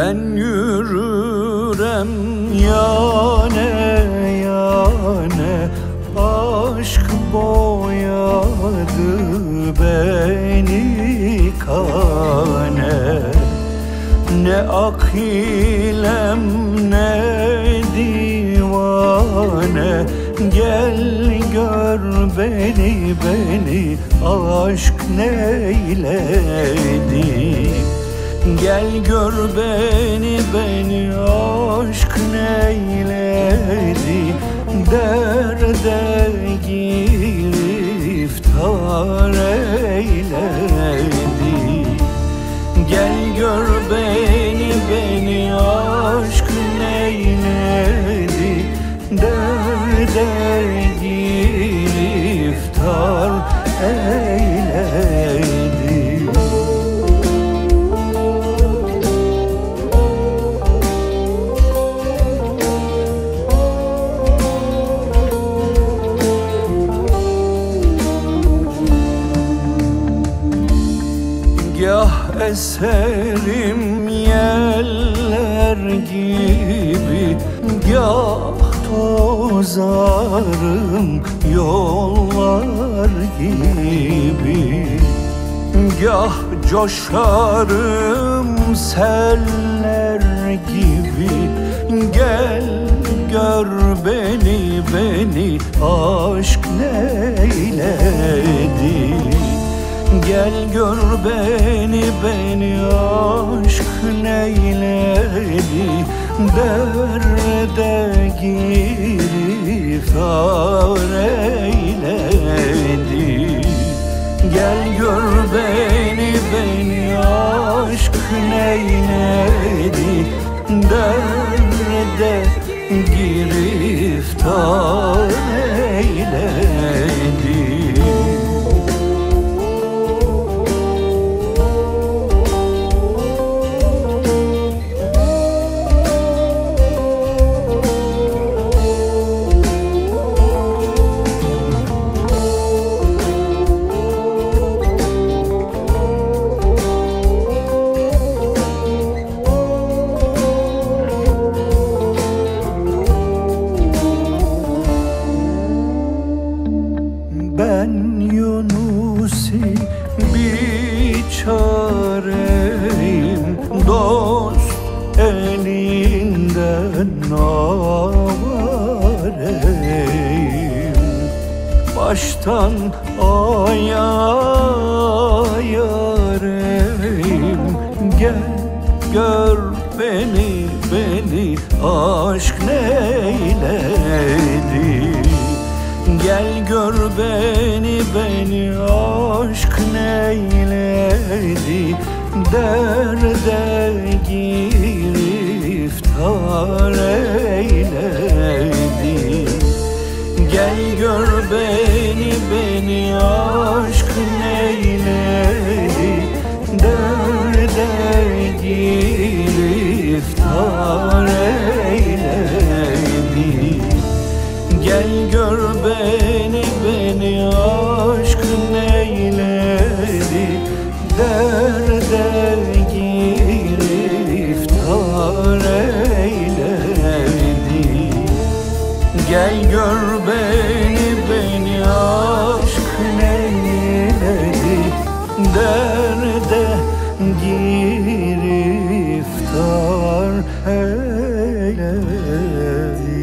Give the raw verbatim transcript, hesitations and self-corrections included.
Ben yürürem yane yane, aşk boyadı beni kane. Ne akilem ne divane, gel gör beni beni aşk neyledi. Gel gör beni beni aşk neyledi. Derde giriftar eyledi. Gel gör beni beni aşk neyledi. Derde giriftar eyledi. Gah eserim yeller gibi, gah tozarım yollar gibi. Gah coşarım seller gibi. Gel gör beni beni aşk neyledi. Gel gör beni beni aşk neyledi. Derde giriftar eyledi. Gel gör beni beni aşk neyledi. Derde giriftar eyledi. Ben Yunusi biçareyim, dost elinden avareyim. Baştan ayareyim. Gel gör beni beni aşk neyledi. Gel gör beni beni aşk neyledi. Derde giriftar eyledi. Gel gör beni beni aşk neyledi. Derde giriftar eyledi. Gel gör beni beni aşk neyledi. Derde giriftar eyledi. Gel gör beni beni aşk neyledi. Derde giriftar eyledi.